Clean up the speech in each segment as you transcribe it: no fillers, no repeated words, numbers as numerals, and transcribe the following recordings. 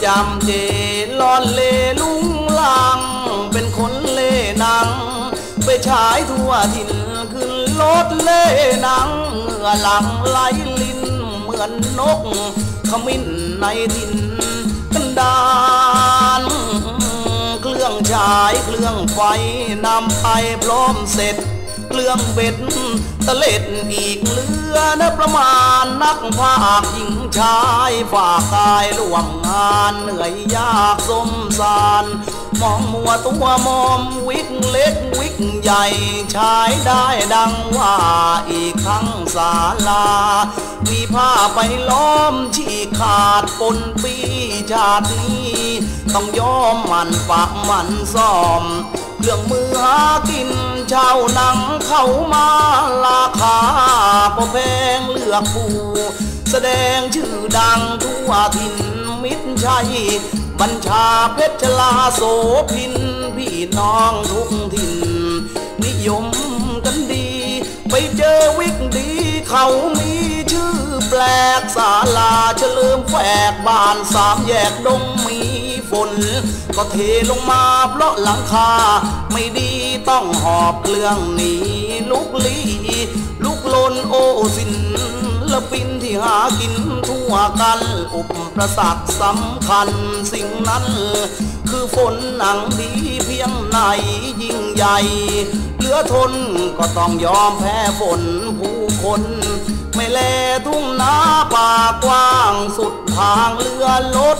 ำเจลอนเลลุงลังเป็นคนเล่หนังไปฉายทั่วถิ่นขึ้นรถเล่หนังเมื่อหลังไหลลิ้นเหมือนนกขมิ้นในถิ่นกันดานเครื่องฉายเครื่องไฟนำไปพร้อมเสร็จเครื่องเบ็ดตะเล็ดอีกเรือนะประมาณนักภาคหญิงชายฝากกายร่วมงานเหนื่อยยากสมสารมองมัวตัวมอมวิกเล็กวิกใหญ่ชายได้ดังว่าอีกทั้งศาลามีผ้าไปล้อมฉีกขาดปนปีชาตินี้ต้องยอมมันปักมันซ่อมเรื่องมือหากินชาวหนังเข้ามาราคาพอแพงเลือกผู้แสดงชื่อดังทั่วถิ่นมิตรชัยบัญชาเพชรลาโสพินพี่น้องทุกถิ่นนิยมกันดีไปเจอวิกดีเขามีชื่อแปลกศาลาเฉลิมแฝกบ้านสามแยกดงมีฝนก็เทลงมาเพราะหลังคาไม่ดีต้องหอบเครื่องหนีลุกลี้ลุกลนโอสินละปินที่หากินทั่วกันอุปสรรคสำคัญสิ่งนั้นคือฝนหนังดีเพียงไหนยิ่งใหญ่เหลือทนก็ต้องยอมแพ้ฝนผู้คนไม่แลทุ่งนาป่ากว้างสุดทางเรือรถ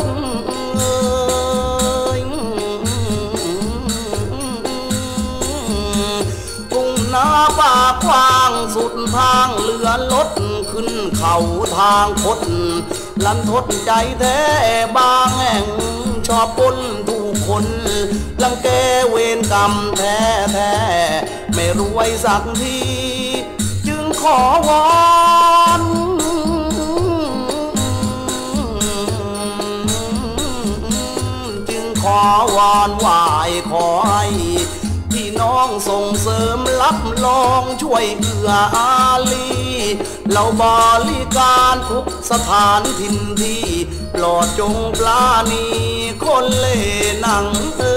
ทุ่งนาป่ากว้างสุดทางเรือรถขึ้นเขาทางคดลันทดใจแท้บางแห่งชอบปนทุกคนลังแกเวรกรรมแท้แท้ไม่รวยสักทีจึงขอวอนจึงขอวอนไหว้ขอให้พี่น้องส่งเสริมรับรองช่วยเอื้ออารีเราบริการทุกสถานถิ่นที่โปรดจงปราณีคนเล่หนัง